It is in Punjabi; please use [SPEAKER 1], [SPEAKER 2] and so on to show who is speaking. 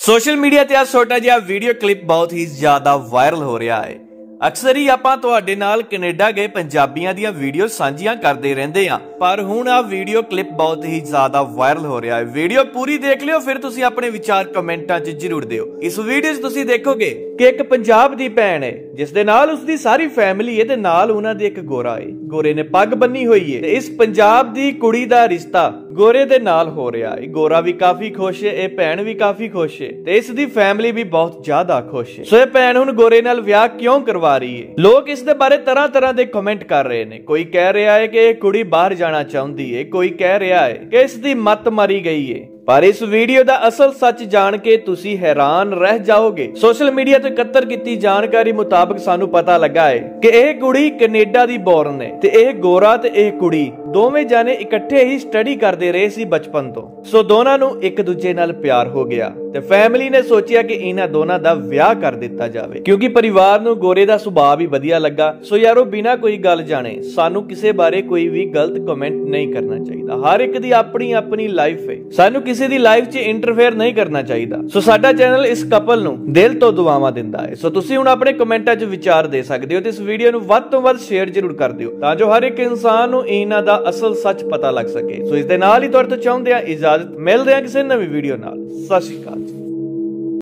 [SPEAKER 1] ਸੋਸ਼ਲ ਮੀਡੀਆ ਤੇ ਆ ਛੋਟਾ ਜਿਹਾ ਵੀਡੀਓ ਕਲਿੱਪ ਬਹੁਤ ਹੀ ਜ਼ਿਆਦਾ ਵਾਇਰਲ ਹੋ ਰਿਹਾ ਹੈ। ਅਕਸਰ ਹੀ ਆਪਾਂ ਤੁਹਾਡੇ ਨਾਲ ਕੈਨੇਡਾ ਗਏ ਪੰਜਾਬੀਆਂ ਦੀਆਂ ਵੀਡੀਓ ਸਾਂਝੀਆਂ ਕਰਦੇ ਰਹਿੰਦੇ ਆ, ਪਰ ਹੁਣ ਆ ਵੀਡੀਓ ਕਲਿੱਪ ਬਹੁਤ ਹੀ ਜ਼ਿਆਦਾ ਵਾਇਰਲ ਹੋ ਰਿਹਾ ਹੈ। ਵੀਡੀਓ ਪੂਰੀ ਦੇਖ ਲਿਓ, ਫਿਰ ਤੁਸੀਂ ਆਪਣੇ ਵਿਚਾਰ ਕਮੈਂਟਾਂ 'ਚ ਜ਼ਰੂਰ ਦਿਓ। ਇਸ ਵੀਡੀਓ 'ਚ ਤੁਸੀਂ ਦੇਖੋਗੇ ਕਿ ਇੱਕ ਪੰਜਾਬ ਦੀ ਭੈਣ ਹੈ ਜਿਸ ਦੇ ਨਾਲ ਉਸਦੀ ਸਾਰੀ ਫੈਮਿਲੀ ਹੈ ਤੇ ਨਾਲ ਉਹਨਾਂ ਦੇ ਇੱਕ ਗੋਰਾ ਹੈ। ਗੋਰੇ ਨੇ ਪੱਗ ਬੰਨੀ ਹੋਈ ਹੈ ਤੇ ਇਸ ਪੰਜਾਬ ਦੀ ਕੁੜੀ ਦਾ ਰਿਸ਼ਤਾ ਗੋਰੇ ਦੇ ਨਾਲ ਹੋ ਰਿਹਾ ਹੈ। ਗੋਰਾ ਵੀ ਕਾਫੀ ਖੁਸ਼ ਹੈ, ਇਹ ਭੈਣ ਵੀ ਕਾਫੀ ਖੁਸ਼ ਹੈ ਤੇ ਇਸ ਦੀ ਫੈਮਿਲੀ ਵੀ ਬਹੁਤ ਜ਼ਿਆਦਾ ਖੁਸ਼ ਹੈ। ਸੋ ਇਹ ਭੈਣ ਹੁਣ ਗੋਰੇ ਨਾਲ ਵਿਆਹ ਕਿਉਂ ਕਰਵਾ ਰਹੀ ਹੈ? ਲੋਕ ਇਸ ਦੇ ਬਾਰੇ ਤਰ੍ਹਾਂ ਦੇ ਕਮੈਂਟ ਕਰ ਰਹੇ ਨੇ। ਕੋਈ ਕਹਿ ਰਿਹਾ ਹੈ ਕਿ ਇਹ ਕੁੜੀ ਬਾਹਰ ਜਾਣਾ ਚਾਹੁੰਦੀ ਹੈ, ਕੋਈ ਕਹਿ ਰਿਹਾ ਹੈ ਕਿ ਇਸ ਦੀ ਮੱਤ ਮਾਰੀ ਗਈ ਹੈ। ਪਰ ਇਸ ਵੀਡੀਓ ਦਾ ਅਸਲ ਸੱਚ ਜਾਣ ਕੇ ਤੁਸੀਂ ਹੈਰਾਨ ਰਹਿ ਜਾਓਗੇ। ਸੋਸ਼ਲ ਮੀਡੀਆ ਤੋਂ ਇਕੱਤਰ ਕੀਤੀ ਜਾਣਕਾਰੀ ਮੁਤਾਬਕ ਸਾਨੂੰ ਪਤਾ ਲੱਗਾ ਹੈ ਕਿ ਇਹ ਕੁੜੀ ਕੈਨੇਡਾ ਦੀ ਬੋਰਨ ਹੈ ਤੇ ਇਹ ਗੋਰਾ ਤੇ ਇਹ ਕੁੜੀ ਦੋਵੇਂ ਜਾਨੇ ਇਕੱਠੇ ਹੀ ਸਟੱਡੀ ਕਰਦੇ ਰਹੇ ਸੀ ਬਚਪਨ ਤੋਂ। ਸੋ ਦੋਨਾਂ ਨੂੰ ਇੱਕ ਦੂਜੇ ਨਾਲ ਪਿਆਰ ਹੋ ਗਿਆ ਤੇ ਫੈਮਿਲੀ ਨੇ ਸੋਚਿਆ ਕਿ ਇਹਨਾਂ ਦੋਨਾਂ ਦਾ ਵਿਆਹ ਕਰ ਦਿੱਤਾ ਜਾਵੇ, ਕਿਉਂਕਿ ਪਰਿਵਾਰ ਨੂੰ ਗੋਰੇ ਦਾ ਸੁਭਾਅ ਵੀ ਵਧੀਆ ਲੱਗਾ। ਸੋ ਯਾਰੋ, ਬਿਨਾਂ ਕੋਈ ਗੱਲ ਜਾਣੇ ਸਾਨੂੰ ਕਿਸੇ ਬਾਰੇ ਕੋਈ ਵੀ ਗਲਤ ਕਮੈਂਟ ਨਹੀਂ ਕਰਨਾ ਚਾਹੀਦਾ। ਹਰ ਇੱਕ ਦੀ ਆਪਣੀ ਆਪਣੀ ਲਾਈਫ ਹੈ, ਸਾਨੂੰ ਕਿਸੇ ਦੀ ਲਾਈਫ 'ਚ ਇੰਟਰਫੇਅਰ ਨਹੀਂ ਕਰਨਾ ਚਾਹੀਦਾ। ਸੋ ਸਾਡਾ ਚੈਨਲ ਇਸ ਕਪਲ ਨੂੰ ਦਿਲ ਤੋਂ ਦੁਆਵਾਂ ਦਿੰਦਾ ਹੈ। ਸੋ ਤੁਸੀਂ ਹੁਣ ਆਪਣੇ ਕਮੈਂਟਾਂ 'ਚ ਵਿਚਾਰ ਦੇ ਸਕਦੇ ਹੋ ਤੇ ਇਸ ਵੀਡੀਓ ਨੂੰ ਵੱਧ ਤੋਂ ਵੱਧ ਸ਼ੇਅਰ ਜ਼ਰੂਰ ਕਰ ਦਿਓ ਤਾਂ ਜੋ ਹਰ ਇੱਕ ਇਨਸਾਨ ਨੂੰ ਇਹਨਾਂ ਦਾ ਅਸਲ ਸੱਚ ਪਤਾ ਲੱਗ ਸਕੇ। ਸੋ ਇਸ ਦੇ ਨਾਲ ਹੀ ਤੁਹਾਡੇ ਤੋਂ ਚਾਹੁੰਦੇ ਆ ਇਜਾਜ਼ਤ, ਮਿਲਦੇ ਆ ਕਿਸੇ ਨਵੀਂ ਵੀਡੀਓ ਨਾਲ। ਸਤਿ ਸ਼੍ਰੀ ਅਕਾਲ।